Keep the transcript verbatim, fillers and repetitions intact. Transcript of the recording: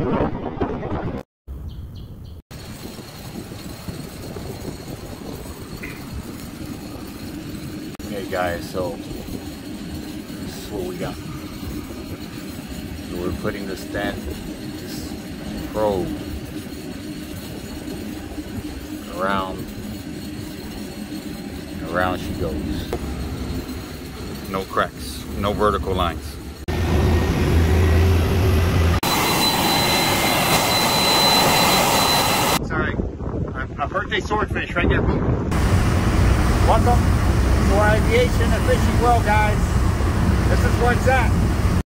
Okay guys, so this is what we got. So we're putting the stand, this probe around, and around she goes. No cracks, no vertical lines. Sorry, a birthday swordfish right there. Welcome to our aviation and fishing world, guys. This is where it's at.